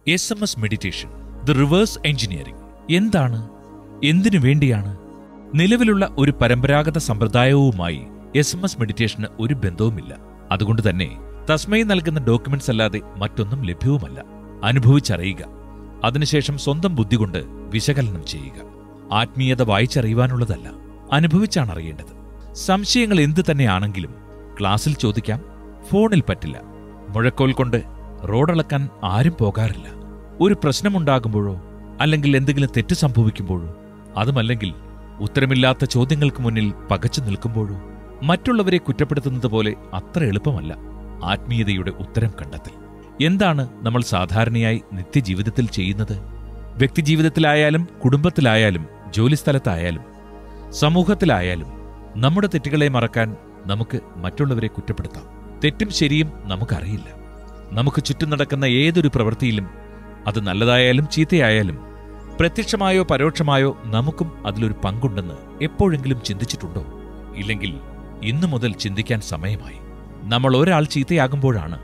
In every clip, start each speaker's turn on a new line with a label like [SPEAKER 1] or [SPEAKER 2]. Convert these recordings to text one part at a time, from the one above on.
[SPEAKER 1] SMS meditation, the reverse engineering. എന്താണ്? എന്തിനു വേണ്ടിയാണ്? നിലവിലുള്ള ഒരു പരമ്പരാഗത സമ്പ്രദായവുമായി SMS മെഡിറ്റേഷന് ഒരു ബന്ധവുമില്ല. അതുകൊണ്ട് തന്നെ തസ്മൈ നൽകുന്ന ഡോക്യുമെന്റ്സ് അല്ലാതെ മറ്റൊന്നും ലഭ്യവുമല്ല. അനുഭവിച്ചറിയുക, അതിനുശേഷം സ്വന്തം ബുദ്ധി കൊണ്ട് വിശകലനം ചെയ്യുക. ആത്മീയത വായിച്ചറിയുവാനുള്ളതല്ല, അനുഭവിച്ചാണ് അറിയേണ്ടത്. സംശയങ്ങൾ എന്തു തന്നെയാണെങ്കിലും ക്ലാസ്സിൽ ചോദിക്കാം, ഫോണിൽ പറ്റില്ല. മുഴക്കോൽ കൊണ്ട് റോഡളക്കാൻ ആരും പോകാറില്ല. ഒരു പ്രശ്നമുണ്ടാകുമ്പോഴോ അല്ലെങ്കിൽ എന്തെങ്കിലും തെറ്റ് സംഭവിക്കുമ്പോഴോ, അതുമല്ലെങ്കിൽ ഉത്തരമില്ലാത്ത ചോദ്യങ്ങൾക്ക് മുന്നിൽ പകച്ചു നിൽക്കുമ്പോഴോ മറ്റുള്ളവരെ കുറ്റപ്പെടുത്തുന്നത് പോലെ അത്ര എളുപ്പമല്ല ആത്മീയതയുടെ ഉത്തരം കണ്ടെത്തൽ. എന്താണ് നമ്മൾ സാധാരണയായി നിത്യജീവിതത്തിൽ ചെയ്യുന്നത്? വ്യക്തിജീവിതത്തിലായാലും കുടുംബത്തിലായാലും ജോലിസ്ഥലത്തായാലും സമൂഹത്തിലായാലും നമ്മുടെ തെറ്റുകളെ മറക്കാൻ നമുക്ക് മറ്റുള്ളവരെ കുറ്റപ്പെടുത്താം. തെറ്റും ശരിയും നമുക്കറിയില്ല. നമുക്ക് ചുറ്റും നടക്കുന്ന ഏതൊരു പ്രവൃത്തിയിലും, അത് നല്ലതായാലും ചീത്തയായാലും, പ്രത്യക്ഷമായോ പരോക്ഷമായോ നമുക്കും അതിലൊരു പങ്കുണ്ടെന്ന് എപ്പോഴെങ്കിലും ചിന്തിച്ചിട്ടുണ്ടോ? ഇല്ലെങ്കിൽ ഇന്നു മുതൽ ചിന്തിക്കാൻ സമയമായി. നമ്മൾ ഒരാൾ ചീത്തയാകുമ്പോഴാണ്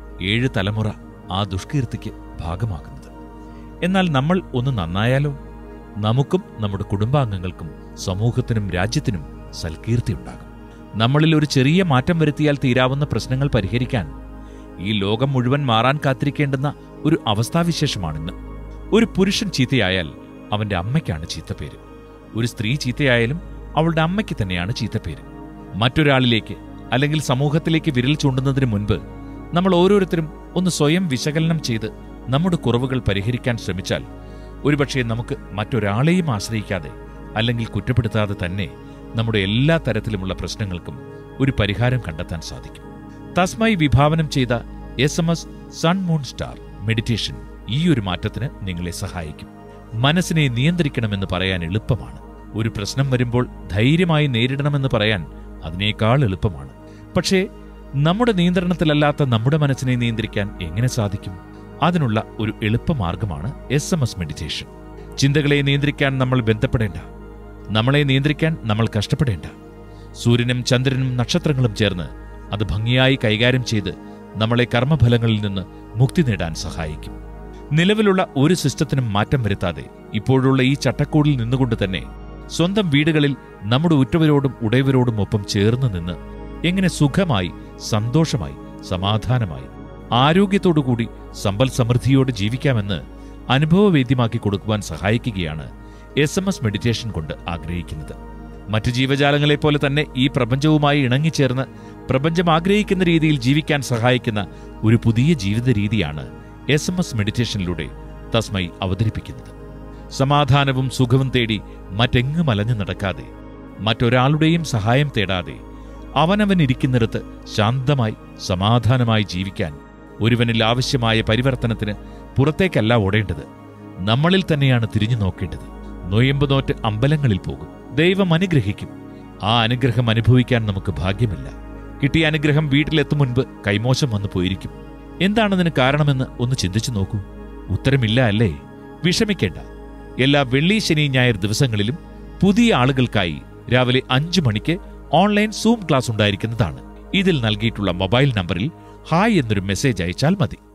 [SPEAKER 1] 7 തലമുറ ആ ദുഷ്കീർത്തിക്ക് ഭാഗമാകുന്നത്. എന്നാൽ നമ്മൾ ഒന്ന് നന്നായാലോ, നമുക്കും നമ്മുടെ കുടുംബാംഗങ്ങൾക്കും സമൂഹത്തിനും രാജ്യത്തിനും സൽകീർത്തിയുണ്ടാകും. നമ്മളിൽ ഒരു ചെറിയ മാറ്റം വരുത്തിയാൽ തീരാവുന്ന പ്രശ്നങ്ങൾ പരിഹരിക്കാൻ ഈ ലോകം മുഴുവൻ മാറാൻ കാത്തിരിക്കേണ്ടുന്ന ഒരു അവസ്ഥാവിശേഷമാണിന്ന്. ഒരു പുരുഷൻ ചീത്തയായാൽ അവന്റെ അമ്മയ്ക്കാണ് ചീത്തപ്പേര്. ഒരു സ്ത്രീ ചീത്തയായാലും അവളുടെ അമ്മയ്ക്ക് തന്നെയാണ് ചീത്തപ്പേര്. മറ്റൊരാളിലേക്ക് അല്ലെങ്കിൽ സമൂഹത്തിലേക്ക് വിരൽ ചൂണ്ടുന്നതിന് മുൻപ് നമ്മൾ ഓരോരുത്തരും ഒന്ന് സ്വയം വിശകലനം ചെയ്ത് നമ്മുടെ കുറവുകൾ പരിഹരിക്കാൻ ശ്രമിച്ചാൽ ഒരുപക്ഷെ നമുക്ക് മറ്റൊരാളെയും ആശ്രയിക്കാതെ അല്ലെങ്കിൽ കുറ്റപ്പെടുത്താതെ തന്നെ നമ്മുടെ എല്ലാ തരത്തിലുമുള്ള പ്രശ്നങ്ങൾക്കും ഒരു പരിഹാരം കണ്ടെത്താൻ സാധിക്കും. തസ്മൈ വിഭാവനം ചെയ്ത SMS sun moon star meditation ഈ ഒരു മാറ്റത്തിന് നിങ്ങളെ സഹായിക്കും. മനസ്സിനെ നിയന്ത്രിക്കണമെന്ന് പറയാൻ എളുപ്പമാണ്. ഒരു പ്രശ്നം വരുമ്പോൾ ധൈര്യമായി നേരിടണമെന്ന് പറയാൻ അതിനേക്കാൾ എളുപ്പമാണ്. പക്ഷേ നമ്മുടെ നിയന്ത്രണത്തിലല്ലാത്ത നമ്മുടെ മനസ്സിനെ നിയന്ത്രിക്കാൻ എങ്ങനെ സാധിക്കും? അതിനുള്ള ഒരു എളുപ്പമാർഗമാണ് SMS മെഡിറ്റേഷൻ. ചിന്തകളെ നിയന്ത്രിക്കാൻ നമ്മൾ ബന്ധപ്പെടേണ്ട, നമ്മളെ നിയന്ത്രിക്കാൻ നമ്മൾ കഷ്ടപ്പെടേണ്ട. സൂര്യനും ചന്ദ്രനും നക്ഷത്രങ്ങളും ചേർന്ന് അത് ഭംഗിയായി കൈകാര്യം ചെയ്ത് നമ്മളെ കർമ്മഫലങ്ങളിൽ നിന്ന് മുക്തി നേടാൻ സഹായിക്കും. നിലവിലുള്ള ഒരു സിസ്റ്റത്തിനും മാറ്റം വരുത്താതെ ഇപ്പോഴുള്ള ഈ ചട്ടക്കൂടിൽ നിന്നുകൊണ്ട് തന്നെ സ്വന്തം വീടുകളിൽ നമ്മുടെ ഉറ്റവരോടും ഉടയവരോടും ഒപ്പം ചേർന്ന് നിന്ന് എങ്ങനെ സുഖമായി, സന്തോഷമായി, സമാധാനമായി, ആരോഗ്യത്തോടുകൂടി സമ്പൽ സമൃദ്ധിയോടെ ജീവിക്കാമെന്ന് അനുഭവവേദ്യമാക്കി കൊടുക്കുവാൻ സഹായിക്കുകയാണ് SMS മെഡിറ്റേഷൻ കൊണ്ട് ആഗ്രഹിക്കുന്നത്. മറ്റു ജീവജാലങ്ങളെപ്പോലെ തന്നെ ഈ പ്രപഞ്ചവുമായി ഇണങ്ങിച്ചേർന്ന് പ്രപഞ്ചം ആഗ്രഹിക്കുന്ന രീതിയിൽ ജീവിക്കാൻ സഹായിക്കുന്ന ഒരു പുതിയ ജീവിത രീതിയാണ് SMS മെഡിറ്റേഷനിലൂടെ തസ്മൈ അവതരിപ്പിക്കുന്നത്. സമാധാനവും സുഖവും തേടി മറ്റെങ്ങും അലഞ്ഞു നടക്കാതെ, മറ്റൊരാളുടെയും സഹായം തേടാതെ അവനവനിരിക്കുന്നിടത്ത് ശാന്തമായി സമാധാനമായി ജീവിക്കാൻ ഒരുവനിൽ ആവശ്യമായ പരിവർത്തനത്തിന് പുറത്തേക്കല്ല ഓടേണ്ടത്, നമ്മളിൽ തന്നെയാണ് തിരിഞ്ഞു നോക്കേണ്ടത്. നൊയമ്പ് നോറ്റ് അമ്പലങ്ങളിൽ പോകും, ദൈവം അനുഗ്രഹിക്കും. ആ അനുഗ്രഹം അനുഭവിക്കാൻ നമുക്ക് ഭാഗ്യമില്ല. കിട്ടിയ അനുഗ്രഹം വീട്ടിലെത്തും മുൻപ് കൈമോശം വന്നു പോയിരിക്കും. എന്താണതിന് കാരണമെന്ന് ഒന്ന് ചിന്തിച്ചു നോക്കൂ. ഉത്തരമില്ല അല്ലേ? വിഷമിക്കേണ്ട. എല്ലാ വെള്ളി, ശനി, ഞായർ ദിവസങ്ങളിലും പുതിയ ആളുകൾക്കായി രാവിലെ 5 മണിക്ക് ഓൺലൈൻ സൂം ക്ലാസ് ഉണ്ടായിരിക്കുന്നതാണ്. ഇതിൽ നൽകിയിട്ടുള്ള മൊബൈൽ നമ്പറിൽ ഹായ് എന്നൊരു മെസ്സേജ് അയച്ചാൽ മതി.